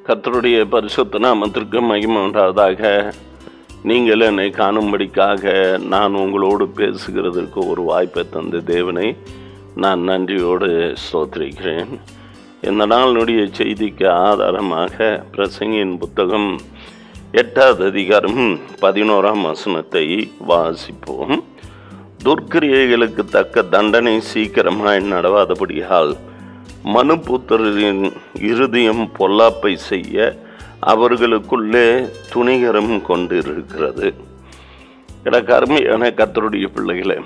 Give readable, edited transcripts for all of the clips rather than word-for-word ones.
கர்த்தருடைய பரிசுத்த நாமத்திற்கு மகிமை உண்டாவதாக. நீங்கள் என்னை காணும்படிக்காக நான் உங்களோடு பேசுகிறதற்கு ஒரு வாய்ப்பை தந்த தேவனை நான் நன்றியோடு ஸ்தோத்திரிக்கிறேன். இந்த நாளினுடைய செய்திக்கு ஆதாரமாக பிரசங்கியின் புத்தகம் 8வது அதிகாரம் 11ஆம் வசனத்தை வாசிப்போம். துர்க்கிரியைகளுக்கு தக்க தண்டனை சீக்கிரமாய் நடவாதபடியால் மனுபுத்திரரின் இருதயம் பொல்லாப்பை செய்ய அவர்களுக்குள்ளே துணிகரம் கொண்டிருக்கிறது. எனக்கு அருமையான கர்த்தருடைய பிள்ளைகளே,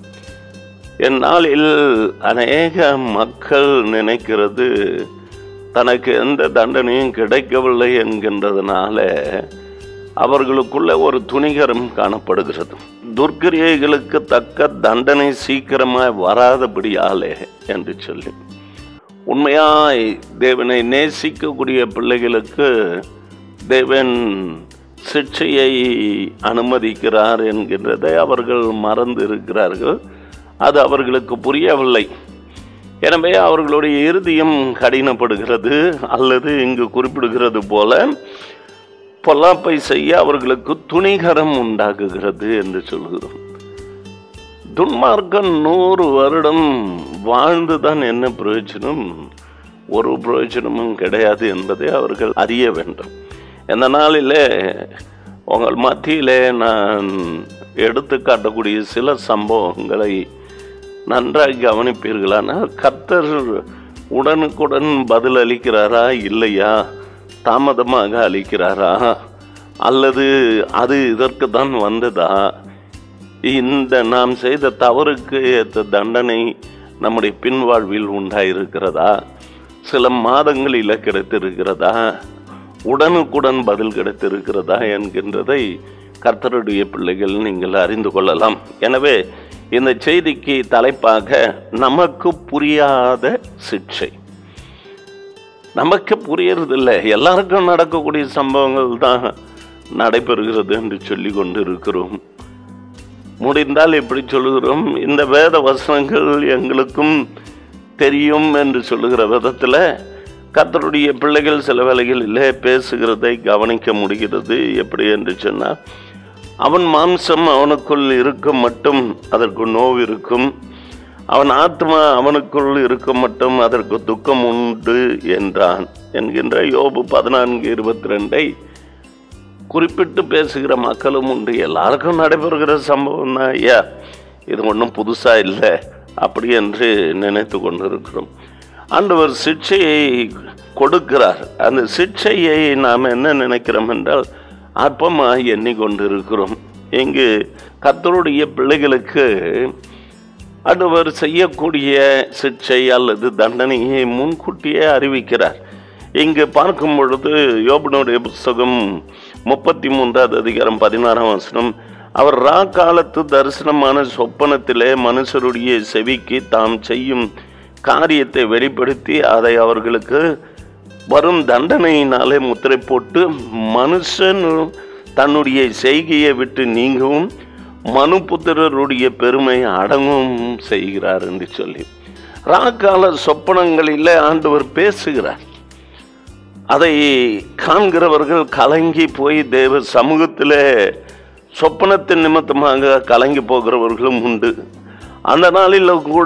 இந்நாளில் அநேக மக்கள் நினைக்கிறது தனக்கு எந்த தண்டனையும் கிடைக்கவில்லை என்கின்றதுனால அவர்களுக்குள்ள ஒரு துணிகரம் காணப்படுகிறது. துர்க்கிரியைகளுக்கு தக்க தண்டனை சீக்கிரமாய் வராதபடியாலே என்று சொல்லி, உண்மையாய் தேவனை நேசிக்கக்கூடிய பிள்ளைகளுக்கு தேவன் சிக்ஷையை அனுமதிக்கிறார் என்கின்றதை அவர்கள் மறந்து இருக்கிறார்கள். அது அவர்களுக்கு புரியவில்லை. எனவே அவர்களுடைய இருதயம் கடினப்படுகிறது, அல்லது இங்கு குறிப்பிடுகிறது போல பொல்லாப்பை செய்ய அவர்களுக்கு துணிகரம் உண்டாக்குகிறது என்று சொல்கிறோம். துன்மார்க்கம் 100 வருடம் வாழ்ந்துதான் என்ன பிரயோஜனம்? ஒரு பிரயோஜனமும் கிடையாது என்பதை அவர்கள் அறிய வேண்டும். இந்த நாளில் உங்கள் மத்தியிலே நான் எடுத்து காட்டக்கூடிய சில சம்பவங்களை நன்றாக கவனிப்பீர்களானால், கர்த்தர் உடனுக்குடன் பதில் அளிக்கிறாரா இல்லையா, தாமதமாக அளிக்கிறாரா, அல்லது அது இதற்கு தான் வந்ததா, இந்த நாம் செய்த தவறுக்கு ஏற்ற தண்டனை நம்முடைய பின்வாழ்வில் உண்டாயிருக்கிறதா, சில மாதங்களில் கிடைத்திருக்கிறதா, உடனுக்குடன் பதில் கிடைத்திருக்கிறதா என்கின்றதை கர்த்தருடைய பிள்ளைகள் நீங்கள் அறிந்து கொள்ளலாம். எனவே இந்த செய்திக்கு தலைப்பாக நமக்கு புரியாத சிக்ஷை. நமக்கு புரியறதில்லை, எல்லாருக்கும் நடக்கக்கூடிய சம்பவங்கள் தான் நடைபெறுகிறது என்று சொல்லி கொண்டு இருக்கிறோம். முடிந்தால் எப்படி சொல்லுகிறோம், இந்த வேத வசனங்கள் எங்களுக்கும் தெரியும் என்று சொல்லுகிற விதத்தில் கர்த்தருடைய பிள்ளைகள் சில வேளைகளில் பேசுகிறதை கவனிக்க முடிகிறது. எப்படி என்று சொன்னால், அவன் மாம்சம் அவனுக்குள் இருக்க மட்டும் அதற்கு நோவு இருக்கும், அவன் ஆத்மா அவனுக்குள் இருக்க மட்டும் அதற்கு துக்கம் உண்டு என்றான் என்கின்ற யோபு 14:22 குறிப்பிட்டு பேசுகிற மக்களும் உண்டு. எல்லாருக்கும் நடைபெறுகிற சம்பவம் தான். ஐயா, இது ஒன்றும் புதுசாக இல்லை அப்படி என்று நினைத்து கொண்டு இருக்கிறோம். ஆண்டவர் சிக்ஷையை கொடுக்கிறார். அந்த சிக்ஷையை நாம் என்ன நினைக்கிறோம் என்றால் அற்பமாக எண்ணிக்கொண்டு இருக்கிறோம். இங்கு கர்த்தருடைய பிள்ளைகளுக்கு ஆண்டவர் செய்யக்கூடிய சிக்ஷை அல்லது தண்டனையை முன்கூட்டியே அறிவிக்கிறார். இங்கு பார்க்கும் பொழுது யோபனுடைய புஸ்தகம் 33வது அதிகாரம் 16ஆம் வசனம், அவர் காலத்து தரிசனமான சொப்பனத்திலே மனுஷருடைய செவிக்கு தாம் செய்யும் காரியத்தை வெளிப்படுத்தி அதை அவர்களுக்கு வரும் தண்டனையினாலே முத்திரை போட்டு மனுஷன் தன்னுடைய செய்கையை விட்டு நீங்கவும் மனுபுத்திரருடைய பெருமை அடங்கவும் செய்கிறார் என்று சொல்லி கால சொப்பனங்களில் ஆண்டவர் பேசுகிறார். அதை காண்கிறவர்கள் கலங்கி போய் தேவ சமூகத்தில் சொப்பனத்தின் நிமித்தமாக கலங்கி போகிறவர்களும் உண்டு. அந்த நாளில் கூட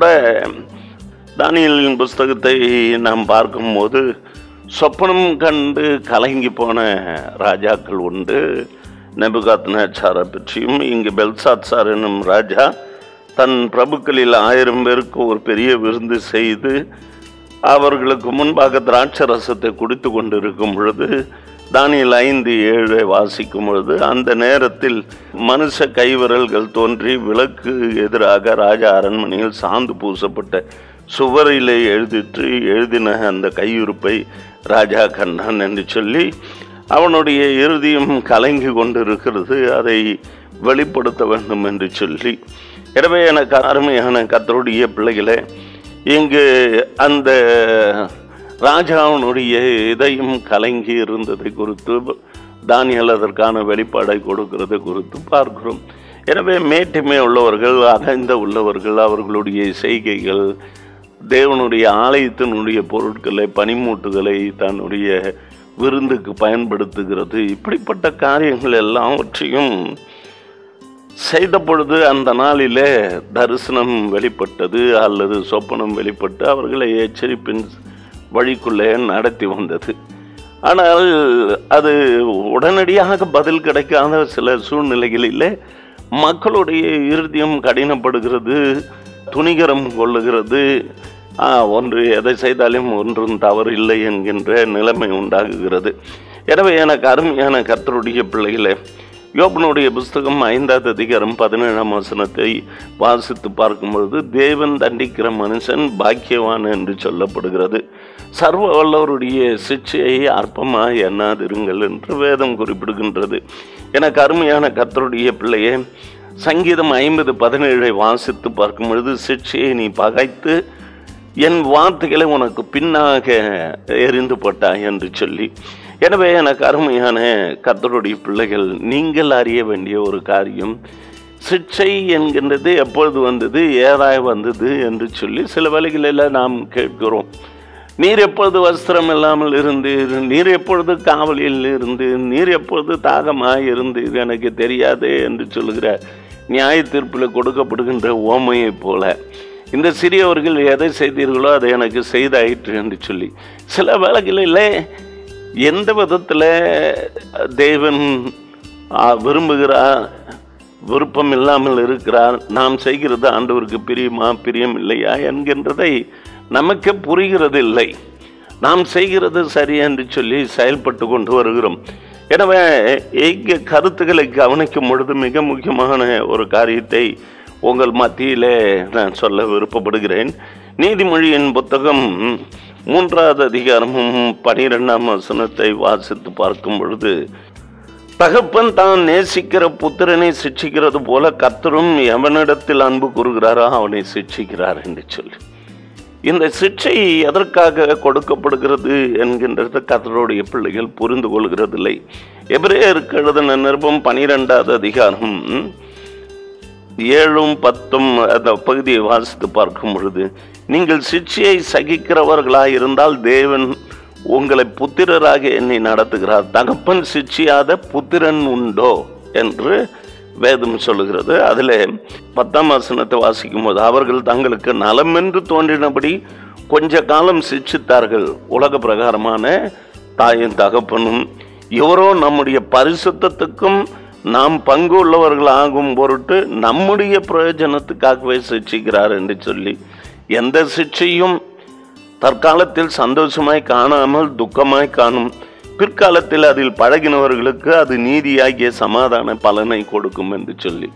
தானியேலின் புஸ்தகத்தை நாம் பார்க்கும்போது சொப்பனம் கண்டு கலங்கி போன ராஜாக்கள் உண்டு. நேபுகாத்நேச்சாரை பற்றியும், இங்கு பெல்சாத்சார் என்னும் ராஜா தன் பிரபுக்களில் 1000 பேருக்கு ஒரு பெரிய விருந்து செய்து அவர்களுக்கு முன்பாக திராட்சை ரசத்தை குடித்து கொண்டிருக்கும் பொழுது தானியேல் 5:7 வாசிக்கும் பொழுது, அந்த நேரத்தில் மனுஷ கைவிரல்கள் தோன்றி விளக்கு எதிராக ராஜா அரண்மனையில் சாந்து பூசப்பட்ட சுவரிலே எழுதின அந்த கையுறுப்பை ராஜா கண்டான் என்று சொல்லி அவனுடைய இருதயம் கலங்கி கொண்டிருக்கிறது, அதை வெளிப்படுத்த வேண்டும் என்று சொல்லி. எனவே எனக்கு அருமையான கர்த்தருடைய பிள்ளைகளே, இங்கு அந்த ராஜாவுடைய இதயம் கலங்கி இருந்ததை குறித்து தானியேல் அதற்கான வெளிப்பாடை கொடுக்கிறது குறித்து பார்க்கிறோம். எனவே மேட்டுமே உள்ளவர்கள், அகழ்ந்த உள்ளவர்கள், அவர்களுடைய செய்கைகள், தேவனுடைய ஆலயத்தினுடைய பொருட்களை, பனிமூட்டுகளை தன்னுடைய விருந்துக்கு பயன்படுத்துகிறது. இப்படிப்பட்ட காரியங்கள் எல்லாவற்றையும் செய்த பொழுது அந்த நாளிலே தரிசனம் வெளிப்பட்டது அல்லது சொப்பனம் வெளிப்பட்டு அவர்களை எச்சரிப்பின் வழிக்குள்ளே நடத்தி வந்தது. ஆனால் அது உடனடியாக பதில் கிடைக்காத சில சூழ்நிலைகளிலே மக்களுடைய இருதயம் கடினப்படுகிறது, துணிகரம் கொள்ளுகிறது. ஒன்று எதை செய்தாலும் ஒன்றும் தவறு இல்லை என்கின்ற நிலைமை உண்டாகுகிறது. எனவே எனக்கு அருமையான கர்த்தருடைய பிள்ளைகளே, யோபனுடைய புஸ்தகம் 5ஆம் அதிகாரம் 17ஆம் வசனத்தை வாசித்து பார்க்கும் பொழுது தேவன் தண்டிக்கிற மனுஷன் பாக்கியவான் என்று சொல்லப்படுகிறது. சர்வ வல்லவருடைய சிட்சையை அற்பமாக எண்ணாதிருங்கள் என்று வேதம் குறிப்பிடுகின்றது. எனக்கு அருமையான கர்த்தருடைய பிள்ளையே, சங்கீதம் 50:17 வாசித்து பார்க்கும் பொழுது சிட்சையை நீ பகைத்து என் வார்த்தைகளை உனக்கு பின்னாக எரிந்து போட்டாய் என்று சொல்லி, எனவே எனக்கு அருமையான கர்த்தருடைய பிள்ளைகள், நீங்கள் அறிய வேண்டிய ஒரு காரியம், சிட்சை என்கின்றது எப்பொழுது வந்தது, ஏதாய் வந்தது என்று சொல்லி சில வேளைகளில் நாம் கேட்கிறோம். நீர் எப்பொழுது வஸ்திரம் இல்லாமல் இருந்தீர், நீர் எப்பொழுது காவலில் இருந்து, நீர் எப்பொழுது தாகமாக இருந்தீர் எனக்கு தெரியாது என்று சொல்லுகிற நியாய தீர்ப்பில் கொடுக்கப்படுகின்ற ஓமையை போல இந்த சிறியவர்கள் எதை செய்தீர்களோ அதை எனக்கு செய்தாயிற்று என்று சொல்லி சில வேளைகளில் எந்த விதத்தில் தேவன் விரும்புகிறார், விருப்பம் இல்லாமல் இருக்கிறார், நாம் செய்கிறது ஆண்டவருக்கு பிரியமா பிரியம் இல்லையா என்கின்றதை நமக்கு புரிகிறது இல்லை. நாம் செய்கிறது சரி என்று சொல்லி செயல்பட்டு கொண்டு வருகிறோம். எனவே இங்கே கருத்துக்களை கவனிக்கும் பொழுது மிக முக்கியமான ஒரு காரியத்தை உங்கள் மத்தியிலே நான் சொல்ல விருப்பப்படுகிறேன். நீதிமொழியின் புத்தகம் 3ஆம் அதிகாரமும் 12ஆம் வசனத்தை வாசித்து பார்க்கும் பொழுது, தகப்பன் தான் நேசிக்கிற புத்திரனை சிட்சிக்கிறது போல கர்த்தரும் எவனிடத்தில் அன்பு கூறுகிறாரோ அவனை சிட்சிக்கிறார் என்று சொல்லி, இந்த சிட்சை எதற்காக கொடுக்கப்படுகிறது என்கின்றது கர்த்தருடைய பிள்ளைகள் புரிந்து கொள்கிறதில்லை. எபிரேயருக்கு எழுதின நிருபம் 12ஆம் அதிகாரம் 7-10 அந்த பகுதியை வாசித்து பார்க்கும் பொழுது, நீங்கள் சிட்சையை சகிக்கிறவர்களாக இருந்தால் தேவன் உங்களை புத்திரராக எண்ணி நடத்துகிறார், தகப்பன் சிட்சியாத புத்திரன் உண்டோ என்று வேதம் சொல்லுகிறது. அதில் 10ஆம் வசனத்தை வாசிக்கும் போது, அவர்கள் தங்களுக்கு நலம் என்று தோன்றினபடி கொஞ்ச காலம் சிட்சித்தார்கள், உலக பிரகாரமான தாயின் தகப்பனும் இவரோ நம்முடைய பரிசுத்தத்துக்கும் நாம் பங்கு உள்ளவர்கள் ஆகும் பொருட்டு நம்முடைய பிரயோஜனத்துக்காகவே சிட்சிக்கிறார் என்று சொல்லி, எந்த சிட்சையும் தற்காலத்தில் சந்தோஷமாய் காணாமல் துக்கமாய் காணும், பிற்காலத்தில் அதில் பழகினவர்களுக்கு அது நீதியாகிய சமாதான பலனை கொடுக்கும் என்று சொல்லி,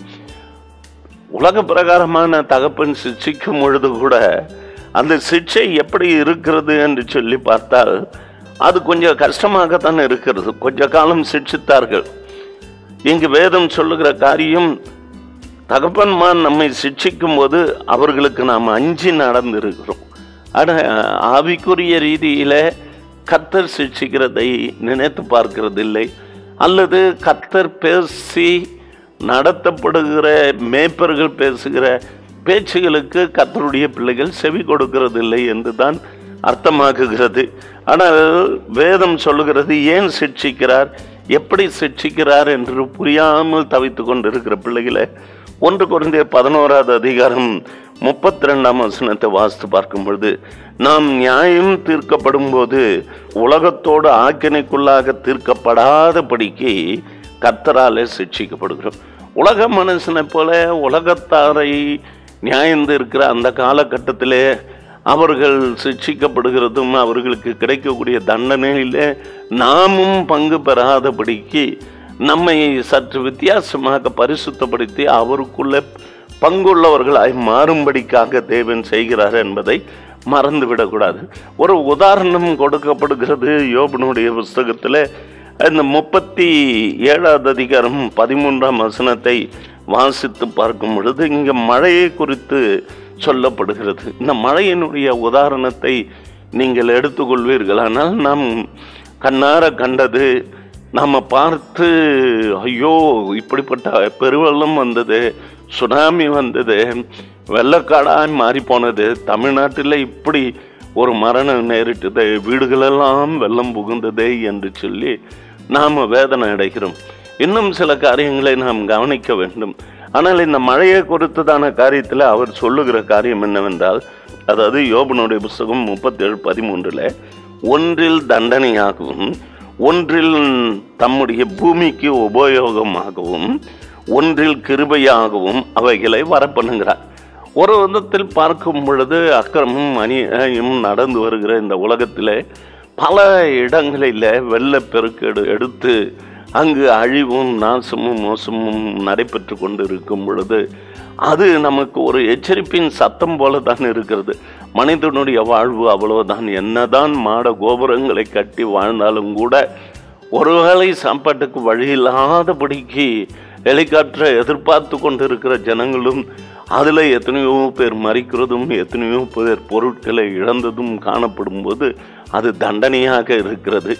உலக பிரகாரமான தகப்பன் சிட்சிக்கும் பொழுது கூட அந்த சிட்சை எப்படி இருக்கிறது என்று சொல்லி பார்த்தால் அது கொஞ்சம் கஷ்டமாகத்தான் இருக்கிறது. கொஞ்ச காலம் சிட்சித்தார்கள். இங்கு வேதம் சொல்லுகிற காரியம், தகப்பன்மான் நம்மை சிட்சிக்கும் போது அவர்களுக்கு நாம் அஞ்சி நடந்திருக்கிறோம். ஆனால் ஆவிக்குரிய ரீதியில கர்த்தர் சிட்சிக்கிறதை நினைத்து பார்க்கிறதில்லை, அல்லது கர்த்தர் பேசி நடத்தப்படுகிற மேய்ப்பர்கள் பேசுகிற பேச்சுகளுக்கு கர்த்தருடைய பிள்ளைகள் செவி கொடுக்கிறதில்லை என்று தான் அர்த்தமாக்குகிறது. ஆனால் வேதம் சொல்லுகிறது, ஏன் சிட்சிக்கிறார், எப்படி சிட்சிக்கிறார் என்று புரியாமல் தவித்து கொண்டிருக்கிற பிள்ளைகளை 1 கொரிந்தியர் 11ஆம் அதிகாரம் 32ஆம் வசனத்தை வாசித்து பார்க்கும் பொழுது, நாம் நியாயம் தீர்க்கப்படும் போது உலகத்தோடு ஆக்கினைக்குள்ளாக தீர்க்கப்படாதபடிக்கு கர்த்தராலே சிட்சிக்கப்படுகிறோம். உலக மனுஷனை போல உலகத்தாரை நியாயம் தீர்க்கிற அந்த காலகட்டத்திலே அவர்கள் சிட்சிக்கப்படுகிறதும் அவர்களுக்கு கிடைக்கக்கூடிய தண்டனையில் நாமும் பங்கு பெறாதபடிக்கு நம்மை சற்று வித்தியாசமாக பரிசுத்தப்படுத்தி அவருக்குள்ள பங்குள்ளவர்களாய் மாறும்படிக்காக தேவன் செய்கிறார் என்பதை மறந்துவிடக்கூடாது. ஒரு உதாரணம் கொடுக்கப்படுகிறது யோபனுடைய புஸ்தகத்தில். இந்த 37ஆம் அதிகாரம் 13ஆம் வசனத்தை வாசித்து பார்க்கும் பொழுது இங்கே மழையை குறித்து சொல்லப்படுகிறது. இந்த மழையினுடைய உதாரணத்தை நீங்கள் எடுத்துக்கொள்வீர்களானால், நாம் கண்ணார கண்டது, நாம் பார்த்து ஐயோ இப்படிப்பட்ட பெருவெள்ளம் வந்தது, சுனாமி வந்தது, வெள்ளக்காடாய் மாறி போனது, தமிழ்நாட்டில் இப்படி ஒரு மரணம் நேரிட்டதே, வீடுகளெல்லாம் வெள்ளம் புகுந்ததே என்று சொல்லி நாம் வேதனை அடைகிறோம். இன்னும் சில காரியங்களை நாம் கவனிக்க வேண்டும். ஆனால் இந்த மழையை குறித்ததான காரியத்தில் அவர் சொல்லுகிற காரியம் என்னவென்றால், அதாவது யோபனுடைய புஸ்தகம் 37:13 ஒன்றில் தண்டனையாகவும் ஒன்றில் தம்முடைய பூமிக்கு உபயோகமாகவும் ஒன்றில் கிருபையாகவும் அவைகளை வரப்பண்ணுகிறார். ஒரு விதத்தில் பார்க்கும் பொழுது அக்கிரமும் அநியாயம் நடந்து வருகிற இந்த உலகத்தில் பல இடங்களில் வெள்ளப்பெருக்கு எடுத்து அங்கு அழிவும் நாசமும் மோசமும் நடைபெற்று கொண்டு இருக்கும் பொழுது அது நமக்கு ஒரு எச்சரிப்பின் சத்தம் போல தான் இருக்கிறது. மனிதனுடைய வாழ்வு அவ்வளவுதான். என்னதான் மாட கோபுரங்களை கட்டி வாழ்ந்தாலும் கூட ஒருவேளை சாப்பாட்டுக்கு வழி இல்லாதபடிக்கு ஹெலிகாப்டரை எதிர்பார்த்து கொண்டு இருக்கிற ஜனங்களும் அதில் எத்தனையோ பேர் மறிக்கிறதும் எத்தனையோ பேர் பொருட்களை இழந்ததும் காணப்படும் போது அது தண்டனையாக இருக்கிறது.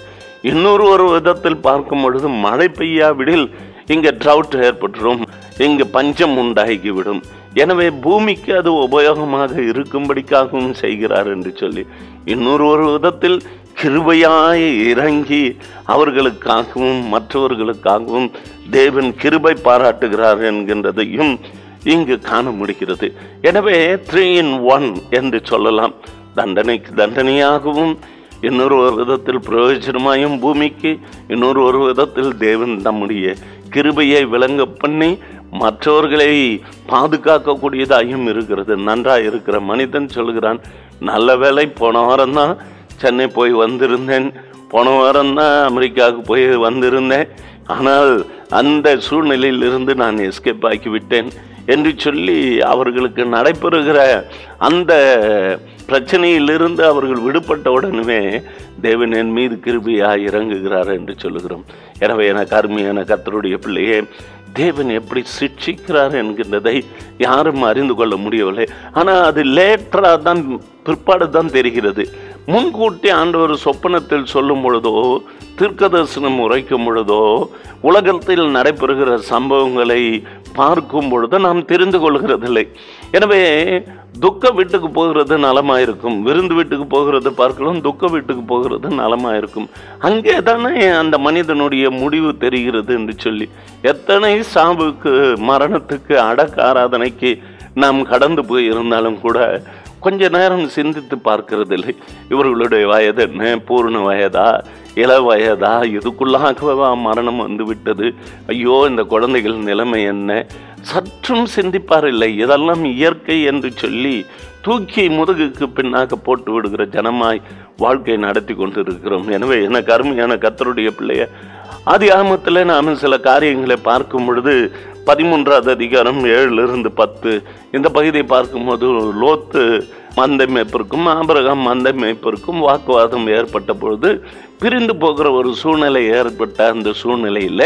ஒரு விதத்தில் பார்க்கும் பொழுது மழை பெய்யாவிடில் இங்கே ட்ரவுட் ஏற்பட்டுரும், இங்கு பஞ்சம் உண்டாகிவிடும். எனவே பூமிக்கு அது உபயோகமாக இருக்கும்படிக்காகவும் செய்கிறார் என்று சொல்லி ஒரு விதத்தில் கிருபையாய் இறங்கி அவர்களுக்காகவும் மற்றவர்களுக்காகவும் தேவன் கிருபை பாராட்டுகிறார் என்கின்றதையும் இங்கு காண முடிகிறது. எனவே 3 in 1 என்று சொல்லலாம். தண்டனைக்கு தண்டனையாகவும், இன்னொரு விதத்தில் பிரயோஜனமாயும் பூமிக்கு, இன்னொரு விதத்தில் தேவன் தம்முடைய கிருபையை விளங்க பண்ணி மற்றவர்களை பாதுகாக்கக்கூடியதாயும் இருக்கிறது. நன்றாக இருக்கிற மனிதன் சொல்கிறான், நல்ல வேலை போன வாரம்தான் சென்னை போய் வந்திருந்தேன், போன வாரம்தான் அமெரிக்காவுக்கு போய் வந்திருந்தேன், ஆனால் அந்த சூழ்நிலையிலிருந்து நான் எஸ்கேப் ஆக்கிவிட்டேன் என்று சொல்லி அவர்களுக்கு நடைபெறுகிற அந்த பிரச்சனையிலிருந்து அவர்கள் விடுபட்ட உடனே தேவன் என் மீது கிருபையாய் இறங்குகிறார் என்று சொல்லுகிறோம். எனவே எனக்கு அருமையான கர்த்தருடைய பிள்ளையே, தேவன் எப்படி சிட்சிக்கிறார் என்கின்றதை யாரும் அறிந்து கொள்ள முடியவில்லை. ஆனால் அது லேட்டராக தான், பிற்பாடு தான் தெரிகிறது. முன்கூட்டி ஆண்டவர் சொப்பனத்தில் சொல்லும் பொழுதோ, தீர்க்கதரிசனம் உரைக்கும் பொழுதோ, உலகத்தில் நடைபெறுகிற சம்பவங்களை பார்க்கும் பொழுது நாம் தெரிந்து கொள்கிறதில்லை. எனவே துக்க வீட்டுக்கு போகிறது நலமாயிருக்கும், விருந்து வீட்டுக்கு போகிறது பார்க்கலாம், துக்க வீட்டுக்கு போகிறது நலமாயிருக்கும். அங்கே தானே அந்த மனிதனுடைய முடிவு தெரிகிறது என்று சொல்லி எத்தனை சாவுக்கு, மரணத்துக்கு, அடக்க ஆராதனைக்கு நாம் கடந்து போய் இருந்தாலும் கூட கொஞ்ச நேரம் சிந்தித்து பார்க்கிறதில்லை. இவர்களுடைய வயது என்ன, பூர்ண வயதா, இள வயதா, இதுக்குள்ளாகவா மரணம் வந்து விட்டது, ஐயோ இந்த குழந்தைகள் நிலைமை என்ன, சற்றும் சிந்திப்பார் இல்லை. இதெல்லாம் இயற்கை என்று சொல்லி தூக்கி முதுகுக்கு பின்னாக போட்டு விடுகிற ஜனமாய் வாழ்க்கை நடத்தி கொண்டு இருக்கிறோம். எனவே எனக்கு அருமையான கர்த்தருடைய பிள்ளைய, ஆதியாகமத்தில் நாம் சில காரியங்களை பார்க்கும் பொழுது 13வது அதிகாரம் 7-10 இந்த பகுதியை பார்க்கும்போது லோத்து மந்தை மேய்ப்பருக்கும் ஆபிரகாம் மந்தை மேய்ப்பருக்கும் வாக்குவாதம் ஏற்பட்ட பொழுது பிரிந்து போகிற ஒரு சூழ்நிலை ஏற்பட்ட அந்த சூழ்நிலையில்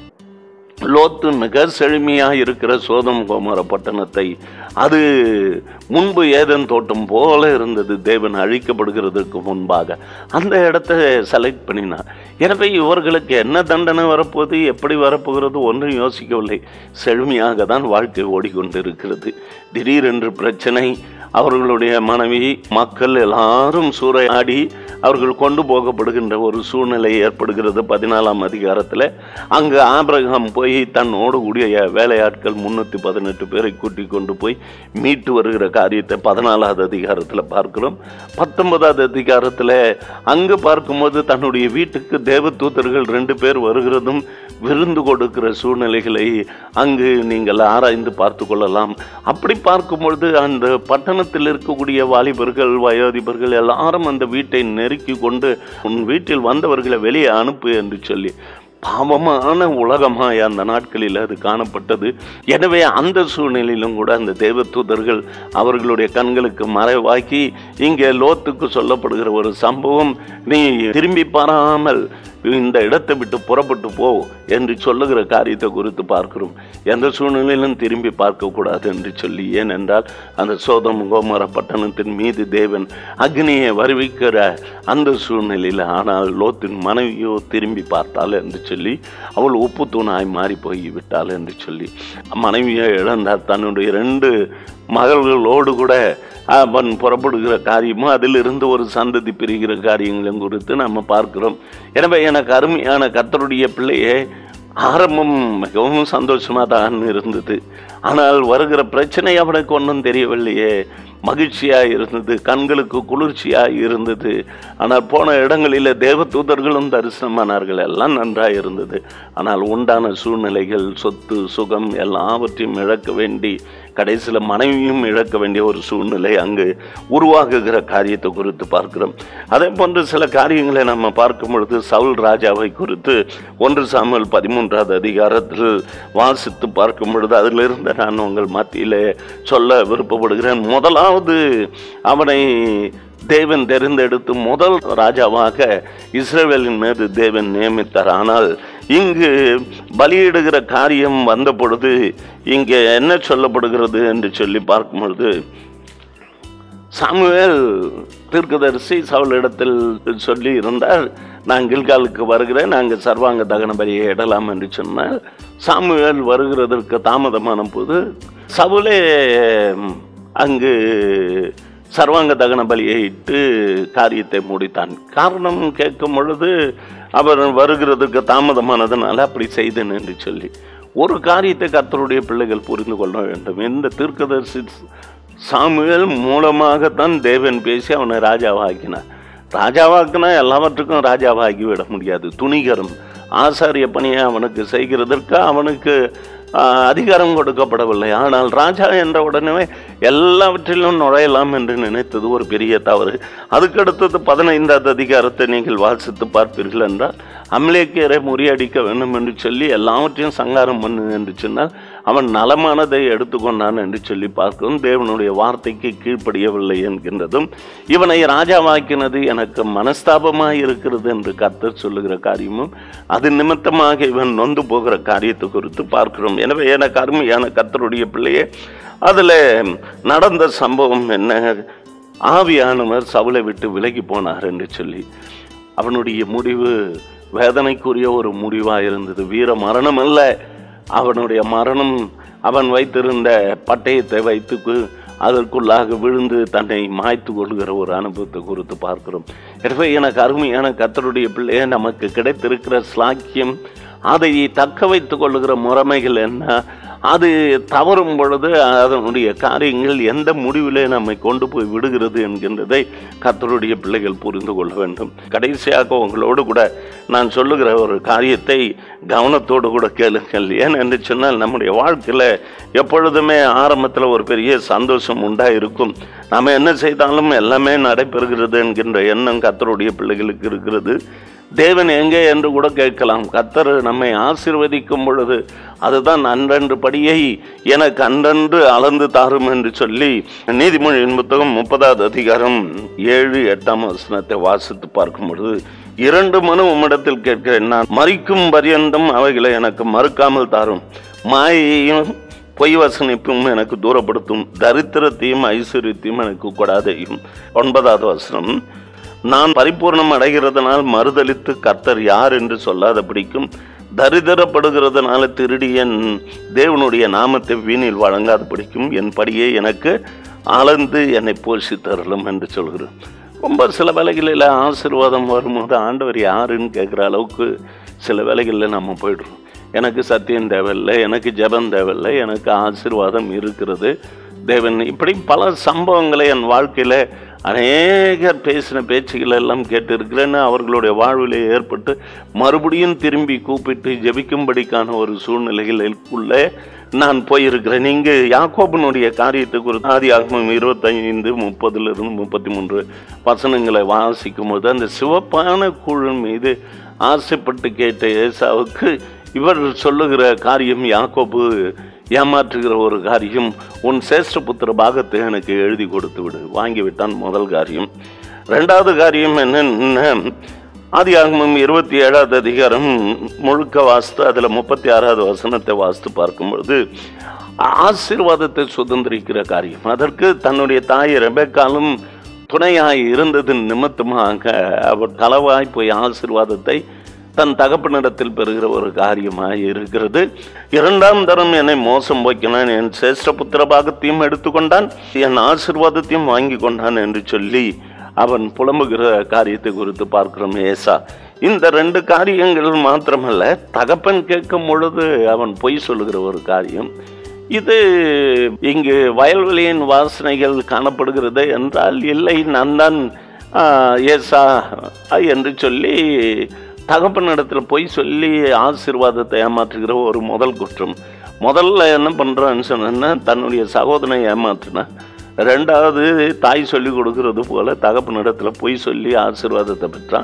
லோத்து மிக செழுமையாக இருக்கிற சோதம் கோமர பட்டணத்தை, அது முன்பு ஏதேன் தோட்டம் போல இருந்தது, தேவன் அழிக்கப்படுகிறதுக்கு முன்பாக அந்த இடத்தை செலக்ட் பண்ணினார். எனவே இவர்களுக்கு என்ன தண்டனை வரப்போகுது, எப்படி வரப்போகிறது ஒன்றும் யோசிக்கவில்லை. செழுமையாக தான் வாழ்க்கை ஓடிக்கொண்டிருக்கிறது. திடீரென்று பிரச்சனை, அவர்களுடைய மனைவி மக்கள் எல்லாரும் சூறையாடி அவர்கள் கொண்டு போகப்படுகின்ற ஒரு சூழ்நிலை ஏற்படுகிறது. 14ஆம் அதிகாரத்தில் அங்கு ஆபிரகாம் போய் தன்னோடு கூடிய வேலையாட்கள் 318 பேரை கூட்டி கொண்டு போய் மீட்டு வருகிற காரியத்தை 14வது அதிகாரத்தில் பார்க்கிறோம். 19வது அதிகாரத்தில் அங்கு பார்க்கும்போது தன்னுடைய வீட்டுக்கு தேவதூதர்கள் 2 பேர் வருகிறதும் விருந்து கொடுக்கிற சூழ்நிலைகளை அங்கு நீங்கள் ஆராய்ந்து பார்த்து கொள்ளலாம். அப்படி பார்க்கும்பொழுது அந்த பட்டணத்தில் இருக்கக்கூடிய வாலிபர்கள், வயோதிபர்கள் எல்லாரும் அந்த வீட்டை நெருக்கி கொண்டு உன் வீட்டில் வந்தவர்களை வெளியே அனுப்பு என்று சொல்லி, பாவமான உலகமாய் அந்த நாட்களில் அது காணப்பட்டது. எனவே அந்த சூழ்நிலையிலும் கூட அந்த தேவதூதர்கள் அவர்களுடைய கண்களுக்கு மறைவாக்கி இங்கே லோத்துக்கு சொல்லப்படுகிற ஒரு சம்பவம், நீ திரும்பி பாராமல் இந்த இடத்தை விட்டு புறப்பட்டு போ என்று சொல்லுகிற காரியத்தை குறித்து பார்க்கிறோம். எந்த சூழ்நிலையிலும் திரும்பி பார்க்கக்கூடாது என்று சொல்லி, ஏனென்றால் அந்த சோதம் கோமர பட்டணத்தின் மீது தேவன் அக்னியை வருவிக்கிற அந்த சூழ்நிலையில், ஆனால் லோத்தின் மனைவியோ திரும்பி பார்த்தாள் என்று சொல்லி, அவள் உப்பு தூணாய் மாறி போய் விட்டாள் என்று சொல்லி, மனைவியை இழந்தார். தன்னுடைய 2 மகள்களோடு கூட அவன் புறப்படுகிற காரியமும் அதிலிருந்து ஒரு சந்ததி பிரிகிற காரியங்களும் குறித்து நம்ம பார்க்கிறோம். எனவே எனக்கு அருமையான கர்த்தருடைய பிள்ளையே, ஆரம்பம் மிகவும் சந்தோஷமாக தான் இருந்தது. ஆனால் வருகிற பிரச்சனை அவனுக்கு ஒன்றும் தெரியவில்லையே. மகிழ்ச்சியாக இருந்தது, கண்களுக்கு குளிர்ச்சியாக இருந்தது. ஆனால் போன இடங்களில் தேவதூதர்களும் தரிசனமானார்கள், எல்லாம் நன்றாக இருந்தது. ஆனால் உண்டான சூழ்நிலைகள், சொத்து சுகம் எல்லாவற்றையும் இழக்க வேண்டி, கடைசியில் மனைவியும் இழக்க வேண்டிய ஒரு சூழ்நிலை அங்கு உருவாகுகிற காரியத்தை குறித்து பார்க்கிறோம். அதே போன்று சில காரியங்களை நம்ம பார்க்கும் பொழுது சவுல் ராஜாவை குறித்து 1 சாமுவேல் 13வது அதிகாரத்தில் வாசித்து பார்க்கும் பொழுது அதிலிருந்து நான் உங்கள் மத்தியிலே சொல்ல விருப்பப்படுகிறேன். முதலாவது அவனை தேவன் தெரிந்தெடுத்து முதல் ராஜாவாக இஸ்ரவேலின் மீது தேவன் நியமித்தார். ஆனால் இங்கு பலியிடுகிற காரியம் வந்த பொழுது இங்கே என்ன சொல்லப்படுகிறது என்று சொல்லி பார்க்கும் பொழுது, சாமுவேல் தீர்க்கதரிசி சவுலிடத்தில் சொல்லி இருந்தார், நான் கில்காலுக்கு வருகிறேன், நாங்கள் சர்வாங்க தகன பலியை இடலாம் என்று சொன்னார். சாமுவேல் வருகிறதற்கு தாமதமான போது சவுலே அங்கு சர்வாங்க தகன பலியை இட்டு காரியத்தை முடித்தான். காரணம் கேட்கும் பொழுது அவர் வருகிறதுக்கு தாமதமானதுனால அப்படி செய்தேன் என்று சொல்லி ஒரு காரியத்தை கர்த்தருடைய பிள்ளைகள் புரிந்து கொள்ள வேண்டும். இந்த தீர்க்கதரிசி சாமுவேல் மூலமாகத்தான் தேவன் பேசி அவனை ராஜாவாக்கினார். ராஜாவாக்கினா எல்லாவற்றுக்கும் ராஜாவாகி விட முடியாது. துணிகரம் ஆசாரிய பணியை அவனுக்கு செய்கிறதற்கு அவனுக்கு அதிகாரம் கொடுக்கப்படவில்லை. ஆனால் ராஜா என்ற உடனே எல்லாவற்றிலும் நுழையலாம் என்று நினைத்தது ஒரு பெரிய தவறு. அதுக்கடுத்தது 15வது அதிகாரத்தை நீங்கள் வாசித்து பார்ப்பீர்கள் என்றால், அமலேக்கியரை முறியடிக்க வேண்டும் என்று சொல்லி எல்லாவற்றையும் சங்காரம் பண்ணு என்று சொன்னால் அவன் நலமானதை எடுத்துக்கொண்டான் என்று சொல்லி பார்க்கிறோம். தேவனுடைய வார்த்தைக்கு கீழ்ப்படியவில்லை என்கின்றதும், இவனை ராஜாவாக்கினது எனக்கு மனஸ்தாபமாக இருக்கிறது என்று கர்த்தர் சொல்லுகிற காரியமும், அது நிமித்தமாக இவன் நொந்து போகிற காரியத்தை குறித்து பார்க்கிறோம். எனவே எனக்கு அருமையான கர்த்தருடைய பிள்ளையே, அதில் நடந்த சம்பவம் என்ன? ஆவியானவர் சவுலை விட்டு விலகி போனார் என்று சொல்லி அவனுடைய முடிவு வேதனைக்குரிய ஒரு முடிவாக இருந்தது. வீர மரணம் அல்ல, அவனுடைய மரணம் அவன் வைத்திருந்த பட்டயத்தை வைத்து அதற்குள்ளாக விழுந்து தன்னை மாய்த்து கொள்கிற ஒரு அனுபவத்தை குறித்து பார்க்கிறோம். எனவே எனக்கு அருமையான கர்த்தருடைய பிள்ளையே, நமக்கு கிடைத்திருக்கிற ஸ்லாக்கியம், அதை தக்க வைத்துக் கொள்ளுகிற முறைமைகள் என்ன, அது தவறும் பொழுது அதனுடைய காரியங்கள் எந்த முடிவிலே நம்மை கொண்டு போய் விடுகிறது என்கின்றதை கர்த்தருடைய பிள்ளைகள் புரிந்து கொள்ள வேண்டும். கடைசியாக உங்களோடு கூட நான் சொல்லுகிற ஒரு காரியத்தை கவனத்தோடு கூட கேளுங்கள். ஏன் என்று சொன்னால், நம்முடைய வாழ்க்கையில் எப்பொழுதுமே ஆரம்பத்தில் ஒரு பெரிய சந்தோஷம் உண்டாயிருக்கும். நாம் என்ன செய்தாலும் எல்லாமே நடைபெறுகிறது என்கின்ற எண்ணம் கர்த்தருடைய பிள்ளைகளுக்கு இருக்கிறது. தேவன் எங்கே என்று கூட கேட்கலாம். கர்த்தர் நம்மை ஆசீர்வதிக்கும் பொழுது அதுதான் அன்றன்று படியை எனக்கு அன்றன்று அளந்து தாரும் என்று சொல்லி நீதிமொழியின் புத்தகம் 30வது அதிகாரம் 7-8 வசனத்தை வாசித்து பார்க்கும் பொழுது, 2 மனு உம்மிடத்தில் கேட்கிறேன், நான் மரிக்கும் பரியந்தம் அவைகளை எனக்கு மறுக்காமல் தாரும், மாயையும் பொய் வசனிப்பும் எனக்கு தூரப்படுத்தும், தரித்திரத்தையும் ஐஸ்வர்யத்தையும் எனக்கு கொடாதையும். 9வது வசனம், நான் பரிபூர்ணம் அடைகிறதுனால் மறுதலித்து கர்த்தர் யார் என்று சொல்லாத பிடிக்கும், தரித்திரப்படுகிறதுனால திருடியன் தேவனுடைய நாமத்தை வீணில் வழங்காது பிடிக்கும், என் படியே எனக்கு அளந்து என்னை போஷித்தரலும் என்று சொல்கிறேன். ரொம்ப சில வேளைகளில் ஆசீர்வாதம் வரும்போது ஆண்டவர் யாருன்னு கேட்குற அளவுக்கு சில வேளைகளில் நம்ம போய்டுறோம். எனக்கு சத்தியம் தேவையில்லை, எனக்கு ஜெபம் தேவையில்லை, எனக்கு ஆசீர்வாதம் இருக்கிறது தேவன். இப்படி பல சம்பவங்களை என் வாழ்க்கையில் அநேகர் பேசின பேச்சுகள் எல்லாம் கேட்டிருக்கிறேன்னு அவர்களுடைய வாழ்விலே ஏற்பட்டு மறுபடியும் திரும்பி கூப்பிட்டு ஜெபிக்கும்படிக்கான ஒரு சூழ்நிலைகளுக்குள்ளே நான் போயிருக்கிறேன். இங்கு யாக்கோபனுடைய காரியத்தை குறித்து ஆதியாகமம் 25:30-33 வசனங்களை வாசிக்கும் போது, அந்த சிவப்பான கூழ் மீது ஆசைப்பட்டு கேட்ட ஏசாவுக்கு இவர் சொல்லுகிற காரியம், யாக்கோபு ஏமாற்றுகிற ஒரு காரியம், உன் சேஷ்ட புத்திர பாகத்தை எனக்கு எழுதி கொடுத்து விடு, வாங்கிவிட்டான். முதல் காரியம். 2வது காரியம் என்னென்ன, ஆதியாகமம் 27வது அதிகாரம் முழுக்க வாசித்து அதில் 36வது வசனத்தை வாசித்து பார்க்கும்பொழுது, ஆசீர்வாதத்தை சுதந்திரிக்கிற காரியம். அதற்கு தன்னுடைய தாய் ரெபெக்காலும் துணையாய் இருந்தது நிமித்தமாக அவர் களவாய் போய் ஆசீர்வாதத்தை தன் தகப்பனிடத்தில் பெறுகிற ஒரு காரியமாக இருக்கிறது. இரண்டாம் தரம் என்னை மோசம் போக்கினான், என் சிரேஷ்ட புத்திர பாகத்தையும் எடுத்துக்கொண்டான், என் ஆசீர்வாதத்தையும் வாங்கி கொண்டான் என்று சொல்லி அவன் புலம்புகிற காரியத்தை குறித்து பார்க்கிறோம். ஏசா இந்த 2 காரியங்கள் மாத்திரமல்ல, தகப்பன் கேட்கும் பொழுது அவன் பொய் சொல்லுகிற ஒரு காரியம். இது இங்கு வயல்வெளியின் வாசனைகள் காணப்படுகிறது என்றால் இல்லை, நான் தான் ஏசா என்று சொல்லி தகப்பனிடத்தில் பொய் சொல்லி ஆசீர்வாதத்தை ஏமாற்றுகிற ஒரு முதல் குற்றம். முதல்ல என்ன பண்ணுறான்னு சொன்னா, தன்னுடைய சகோதரனை ஏமாற்றினான். 2வது தாய் சொல்லி கொடுக்கறது போல தகப்பனிடத்தில் பொய் சொல்லி ஆசீர்வாதத்தை பெற்றான்.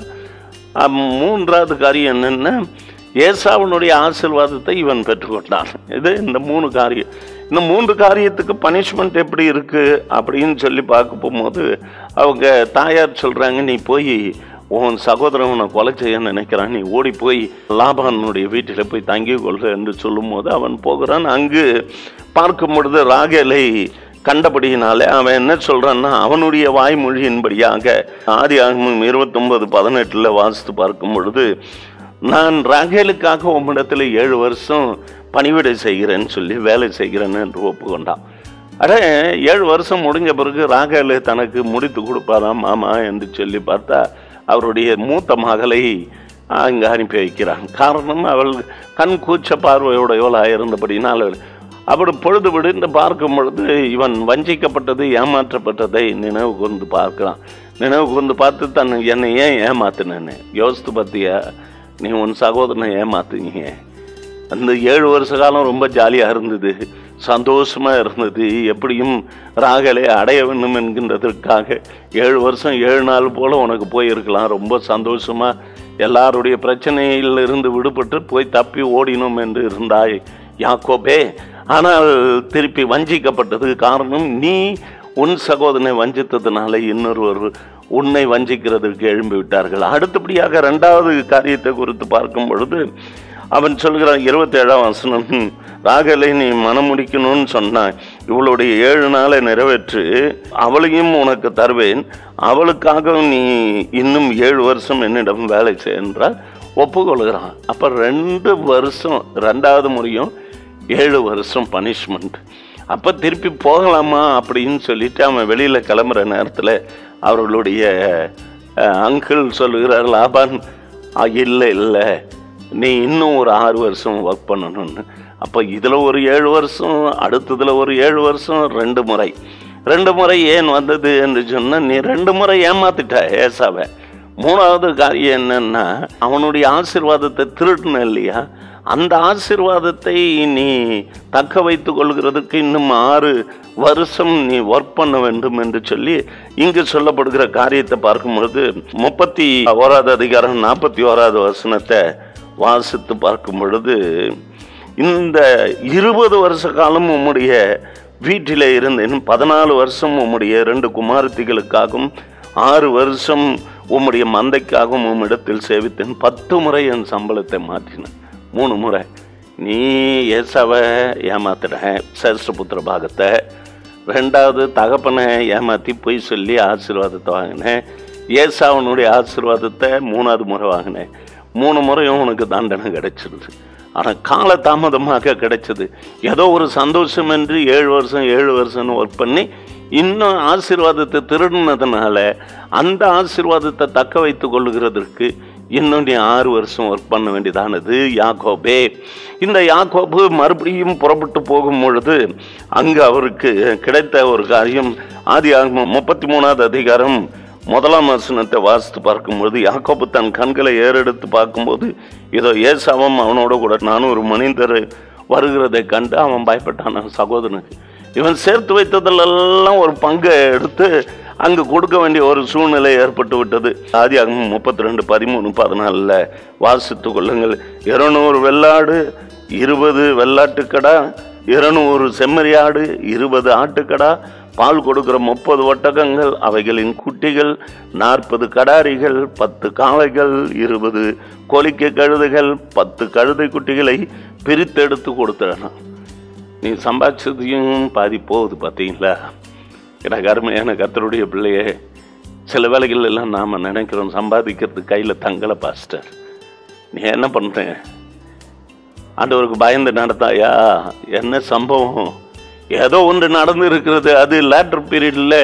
3வது காரியம் என்னென்னா, ஏசாவனுடைய ஆசீர்வாதத்தை இவன் பெற்றுக்கொண்டான். இது இந்த 3 காரியம். இந்த 3 காரியத்துக்கு பனிஷ்மெண்ட் எப்படி இருக்குது அப்படின்னு சொல்லி பார்க்க போகும்போது அவங்க தாயார் சொல்கிறாங்க, நீ போய் உன் சகோதரன் உன்னை கொலை செய்ய நினைக்கிறான், நீ ஓடி போய் லாபானுடைய வீட்டில் போய் தங்கி கொள்க என்று சொல்லும் போது அவன் போகிறான். அங்கு பார்க்கும் பொழுது ராகேலை கண்டபடியினாலே அவன் என்ன சொல்றான்னா, அவனுடைய வாய்மொழியின்படியாக ஆதியாகமம் 29:18 வாசித்து பார்க்கும் பொழுது, நான் ராகேலுக்காக உம்மிடத்தில் 7 வருஷம் பணிவிடை செய்கிறேன்னு சொல்லி வேலை செய்கிறேன்னு என்று ஒப்புக்கொண்டான். 7 வருஷம் முடிஞ்ச பிறகு ராகேலு தனக்கு முடித்து கொடுப்பாராம் மாமா என்று சொல்லி பார்த்தா அவருடைய மூத்த மகளை அங்கே அனுப்பி வைக்கிறான். காரணம், அவள் கண் கூச்ச பார்வையுடையவளாக இருந்தபடினால் அப்படி பொழுது விடுந்து பார்க்கும் பொழுது இவன் வஞ்சிக்கப்பட்டது ஏமாற்றப்பட்டதை நினைவு கூர்ந்து பார்க்கிறான். நினைவு கூர்ந்து பார்த்து என்னை ஏன் ஏமாத்தினேன்னு யோசித்து பார்த்தியா, நீ உன் சகோதரனை ஏமாத்துனீங்க. அந்த 7 வருஷ காலம் ரொம்ப ஜாலியாக இருந்தது, சந்தோஷமாக இருந்தது. எப்படியும் ராகலை அடைய வேண்டும் என்கின்றதற்காக 7 வருஷம் 7 நாள் போல் உனக்கு போயிருக்கலாம். ரொம்ப சந்தோஷமாக எல்லாருடைய பிரச்சனையில் இருந்து விடுபட்டு போய் தப்பி ஓடினோம் என்று இருந்தாய் யாக்கோபே. ஆனால் திருப்பி வஞ்சிக்கப்பட்டதுக்கு காரணம், நீ உன் சகோதரனை வஞ்சித்ததுனால இன்னொருவர் உன்னை வஞ்சிக்கிறதுக்கு எழும்பி விட்டார்கள். அடுத்தபடியாக 2வது காரியத்தை குறித்து பார்க்கும் பொழுது அவன் சொல்கிறான் 27ஆம் வசனம், ராகலை நீ மனம் முடிக்கணும்னு சொன்னான், இவளுடைய 7 நாளை நிறைவேற்று, அவளையும் உனக்கு தருவேன், அவளுக்காக நீ இன்னும் 7 வருஷம் என்னிடம் வேலை செய்கிறால் ஒப்புக்கொள்கிறான். அப்போ 2 வருஷம் 2வது முறையும் 7 வருஷம் பனிஷ்மெண்ட். அப்போ திருப்பி போகலாமா அப்படின்னு சொல்லிட்டு அவன் வெளியில் கிளம்புற நேரத்தில் அவர்களுடைய அங்கிள் சொல்லுகிறார், லாபான் இல்லை இல்லை நீ இன்னும் ஒரு 6 வருஷம் ஒர்க் பண்ணணும்னு. அப்போ இதில் ஒரு 7 வருஷம், அடுத்ததில் ஒரு 7 வருஷம், 2 முறை ஏன் வந்தது என்று சொன்னால், நீ 2 முறை ஏமாத்திட்ட ஏசாவை. 3வது காரியம் என்னன்னா, அவனுடைய ஆசீர்வாதத்தை திருடின இல்லையா, அந்த ஆசீர்வாதத்தை நீ தக்க வைத்து கொள்கிறதுக்கு இன்னும் 6 வருஷம் நீ ஒர்க் பண்ண வேண்டும் என்று சொல்லி இங்கு சொல்லப்படுகிற காரியத்தை பார்க்கும் பொழுது 31வது அதிகாரம் 41வது வசனத்தை வாசித்து பார்க்கும் பொழுது, இந்த 20 வருஷ காலம் உம்முடைய வீட்டில் இருந்தேன், 14 வருஷம் உம்முடைய 2 குமாரத்திகளுக்காகவும் 6 வருஷம் உம்முடைய மந்தைக்காகவும் உம்மிடத்தில் சேவித்தேன், 10 முறை என் சம்பளத்தை மாற்றினேன். 3 முறை நீ ஏசாவை ஏமாத்துற சேஷ்டபுத்திர பாகத்தை, 2வது தகப்பனை ஏமாற்றி பொய் சொல்லி ஆசீர்வாதத்தை வாங்கினேன், ஏசாவனுடைய ஆசீர்வாதத்தை 3வது முறை வாங்கினேன். 3 முறையும் உனக்கு தண்டனை கிடைச்சிருது. ஆனால் கால தாமதமாக கிடைச்சது. ஏதோ ஒரு சந்தோஷம் என்று 7 வருஷம்னு ஒர்க் பண்ணி இன்னும் ஆசீர்வாதத்தை திருடினதுனால அந்த ஆசீர்வாதத்தை தக்க வைத்து கொள்ளுகிறதற்கு இன்னும் நீ 6 வருஷம் ஒர்க் பண்ண வேண்டியதானது யாக்கோபே. இந்த யாக்கோபு மறுபடியும் புறப்பட்டு போகும் பொழுது அங்கு அவருக்கு கிடைத்த ஒரு காரியம், ஆதியாகமம் 33வது அதிகாரம் 1ஆம் வசனத்தை வாசித்து பார்க்கும்போது, யாக்கோபு தன் கண்களை ஏறெடுத்து பார்க்கும்போது இதோ ஏசாவும் அவனோட கூட 400 மனிதர் வருகிறதை கண்டு அவன் பயப்பட்டான். சகோதரனுக்கு இவன் சேர்த்து வைத்ததிலெல்லாம் ஒரு பங்கை எடுத்து அங்கு கொடுக்க வேண்டிய ஒரு சூழ்நிலை ஏற்பட்டு விட்டது. ஆதியாகமம் 32:13-14 வாசித்து கொள்ளுங்கள். 200 வெள்ளாடு, 20 வெள்ளாட்டுக்கடா, 200 செம்மறியாடு, 20 ஆட்டுக்கடா, பால் கொடுக்கிற 30 ஒட்டகங்கள், அவைகளின் குட்டிகள், 40 கடாரிகள், 10 காளைகள், 20 கோழிக்க கழுதைகள், 10 கழுதை குட்டிகளை பிரித்தெடுத்து கொடுத்துடணும். நீ சம்பாதிச்சதையும் பாதி போகுது பார்த்தீங்களா? எனக்கு அருமையான கர்த்தருடைய பிள்ளையே, சில வேலைகள் எல்லாம் நாம் நினைக்கிறோம் சம்பாதிக்கிறது கையில் தங்கலை பாஸ்டர். நீ என்ன பண்ணுற? ஆண்டவருக்கு பயந்து நடத்தாயா? என்ன சம்பவம்? ஏதோ ஒன்று நடந்து இருக்கிறது. அது லேட்டர் பீரியடில்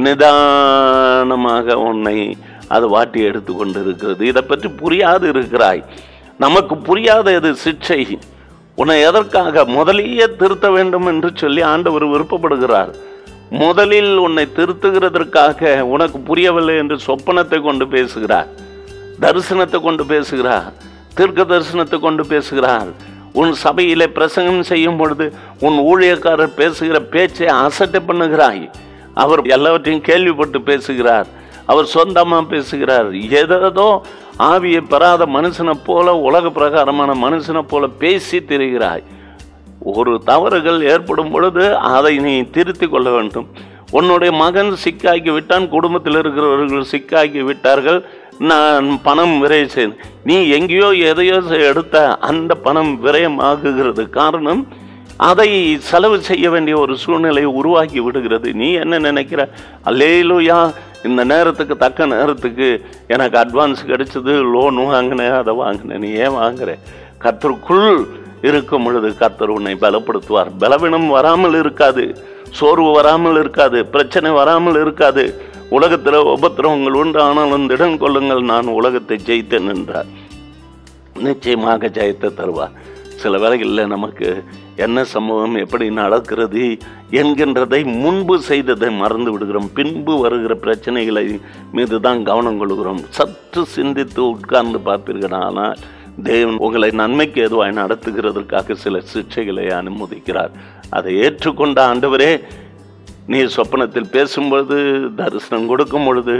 நிதானமாக உன்னை அது வாட்டி எடுத்து கொண்டு இருக்கிறது. இதை பற்றி புரியாது இருக்கிறாய். நமக்கு புரியாத இது சிக்ஷை. உன்னை எதற்காக முதலியே திருத்த வேண்டும் என்று சொல்லி ஆண்டவர் விருப்பப்படுகிறார். முதலில் உன்னை திருத்துகிறதற்காக உனக்கு புரியவில்லை என்று சொப்பனத்தை கொண்டு பேசுகிறார், தரிசனத்தை கொண்டு பேசுகிறார், தீர்க்க தரிசனத்தை கொண்டு பேசுகிறார். உன் சபையிலே பிரசங்கம் செய்யும் பொழுது உன் ஊழியக்காரர் பேசுகிற பேச்சை அசட்டை பண்ணுகிறாய். அவர் எல்லாவற்றையும் கேள்விப்பட்டு பேசுகிறார், அவர் சொந்தமாக பேசுகிறார். ஏதோ ஆவியை பெறாத மனுஷனை போல, உலக பிரகாரமான மனுஷனை போல பேசி திரிகிறாய். ஒரு தவறுகள் ஏற்படும் பொழுது அதை நீ திருத்தி கொள்ள வேண்டும். உன்னுடைய மகன் சிக்காக்கி விட்டான், குடும்பத்தில் இருக்கிறவர்கள் சிக்காக்கி விட்டார்கள், நான் பணம் விரயம் செய்தேன். நீ எங்கேயோ எதையோ எடுத்த அந்த பணம் விரயமாகுகிறது. காரணம், அதை செலவு செய்ய வேண்டிய ஒரு சூழ்நிலையை உருவாக்கி விடுகிறது. நீ என்ன நினைக்கிற? அல்லேலூயா, இந்த நேரத்துக்கு தக்க நேரத்துக்கு எனக்கு அட்வான்ஸ் கிடைச்சது, லோன் வாங்கினேன், அதை வாங்கினேன். நீ ஏன் வாங்குற? கர்த்தருக்குள் இருக்கும் பொழுது கர்த்தர் உன்னை பலப்படுத்துவார். பலவீனம் வராமல் இருக்காது, சோர்வு வராமல் இருக்காது, பிரச்சனை வராமல் இருக்காது. உலகத்தில் உபத்திரவங்கள் உண்டு, ஆனாலும் திடன் கொள்ளுங்கள், நான் உலகத்தை ஜெயித்தேன் என்றார். நிச்சயமாக ஜெயத்தை தருவார். சில வேளைகளில் நமக்கு என்ன சம்பவம், எப்படி நடக்கிறது என்கின்றதை முன்பு செய்ததை மறந்து விடுகிறோம். பின்பு வருகிற பிரச்சனைகளை மீது தான் கவனம் கொள்கிறோம். சற்று சிந்தித்து உட்கார்ந்து பார்ப்பீர்கள். ஆனால் தேவன் உங்களை நன்மைக்கு எதுவாய் நடத்துகிறதற்காக சில சிக்ஷைகளை அனுமதிக்கிறார். அதை ஏற்றுக்கொண்ட ஆண்டவரே, நீ சொப்பனத்தில் பேசும்பொழுது, தரிசனம் கொடுக்கும் பொழுது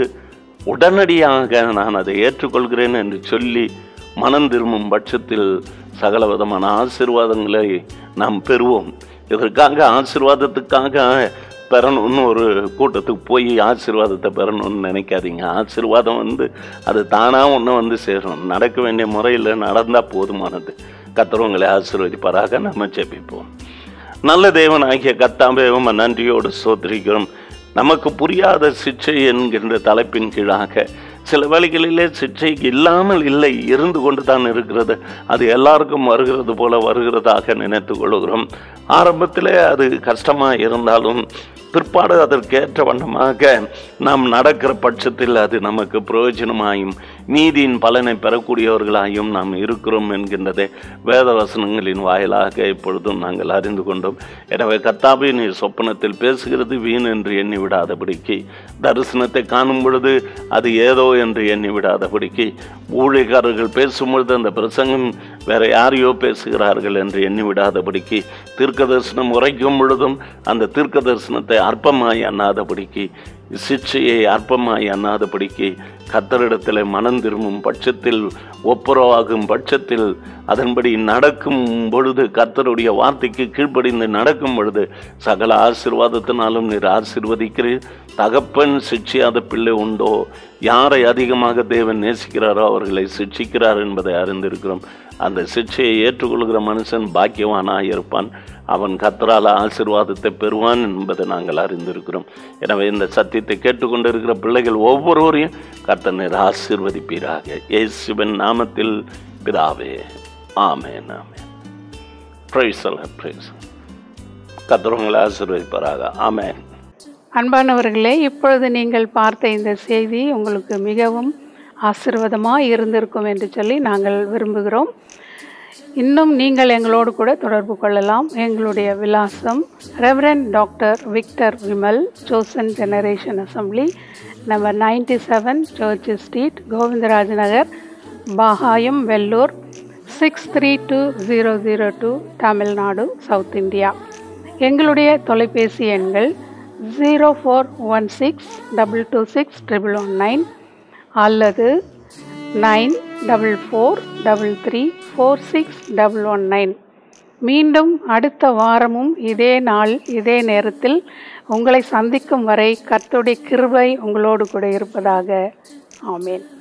உடனடியாக நான் அதை ஏற்றுக்கொள்கிறேன் என்று சொல்லி மனம் திரும்பும் பட்சத்தில் சகல விதமான ஆசீர்வாதங்களை நாம் பெறுவோம். இதற்காக ஆசீர்வாதத்துக்காக பெறணும்னு ஒரு கூட்டத்துக்கு போய் ஆசீர்வாதத்தை பெறணும்னு நினைக்காதீங்க. ஆசீர்வாதம் அது தானாக ஒன்று சேரும். நடக்க வேண்டிய முறையில் நடந்தால் போதுமானது. கர்த்தர் ஆசீர்வதிப்பாராக. நம்ம ஜெபிப்போம். நல்ல தேவன் ஆகிய கர்த்தாவே, உம்மை நன்றியோடு ஸ்தோத்திரிக்கிறோம். நமக்கு புரியாத சிக்ஷை என்கின்ற தலைப்பின் கீழாக சில வேளைகளிலே சிக்ஷை இல்லாமல் இல்லை, இருந்து கொண்டு தான் இருக்கிறது. அது எல்லாருக்கும் வருகிறது போல வருகிறதாக நினைத்து கொள்கிறோம். ஆரம்பத்தில் அது கஷ்டமாக இருந்தாலும் பிற்பாடு அதற்கேற்ற வண்ணமாக நாம் நடக்கிற பட்சத்தில் அது நமக்கு பிரயோஜனமாயும் நீதியின் பலனை பெறக்கூடியவர்களாயும் நாம் இருக்கிறோம் என்கின்றதை வேத வசனங்களின் வாயிலாக இப்பொழுதும் நாங்கள் அறிந்து கொண்டோம். எனவே கர்த்தாவே, நீ சொப்பனத்தில் பேசுகிறது வீண் என்று எண்ணி விடாதபடிக்கு, தரிசனத்தை காணும் பொழுது அது ஏதோ என்று எண்ணி விடாதபடிக்கு, ஊழியக்காரர்கள் பேசும்பொழுது அந்த பிரசங்கம் வேற யாரையோ பேசுகிறார்கள் என்று எண்ணி விடாதபடிக்கு, தீர்க்க தரிசனம் உரைக்கும் பொழுதும் அந்த தீர்க்க தரிசனத்தை அற்பமாய் அண்ணாதபடிக்கு, சிக்ஷையை அற்பமாய் அண்ணாதபடிக்கு, கர்த்தரிடத்தில் மனம் திரும்பும் பட்சத்தில், ஒப்புரவாகும் பட்சத்தில், அதன்படி நடக்கும் பொழுது, கர்த்தருடைய வார்த்தைக்கு கீழ்ப்படிந்து நடக்கும் பொழுது சகல ஆசீர்வாதத்தினாலும் நீர் ஆசீர்வதிக்கிறீர். தகப்பன் சிக்ஷியாத பிள்ளை உண்டோ? யாரை அதிகமாக தேவன் நேசிக்கிறாரோ அவர்களை சிக்ஷிக்கிறார் என்பதை அறிந்திருக்கிறோம். அந்த சிக்ஷையை ஏற்றுக்கொள்கிற மனுஷன் பாக்கியவானாக இருப்பான். அவன் கர்த்தரால் ஆசீர்வாதத்தை பெறுவான் என்பதை நாங்கள் அறிந்திருக்கிறோம். எனவே இந்த சத்தியத்தை கேட்டுக்கொண்டிருக்கிற பிள்ளைகள் ஒவ்வொருவரையும் கர்த்தர் நீர் ஆசீர்வதிப்பீராக. இயேசுவின் நாமத்தில் பிதாவே, ஆமென், ஆமென். Praise the lord, praise. கர்த்தர் உங்களை ஆசீர்வதிப்பாராக. ஆமென். அன்பானவர்களே, இப்பொழுது நீங்கள் பார்த்த இந்த செய்தி உங்களுக்கு மிகவும் ஆசீர்வாதமாக இருந்திருக்கும் என்று சொல்லி நாங்கள் விரும்புகிறோம். இன்னும் நீங்கள் எங்களோடு கூட தொடர்பு கொள்ளலாம். எங்களுடைய விலாசம் Rev.Dr.Victor Vimal Chosen Generation Assembly, number 97 church street, Govindaraj Nagar, Bagayam, Vellore 632002, Tamil Nadu, south India. எங்களுடைய தொலைபேசி எண்கள் 0416226119 அல்லது 9443346119. மீண்டும் அடுத்த வாரமும் இதே நாள் இதே நேரத்தில் உங்களை சந்திக்கும் வரை கர்த்தருடைய கிருபை உங்களோடு கூட இருப்பதாக. ஆமென்.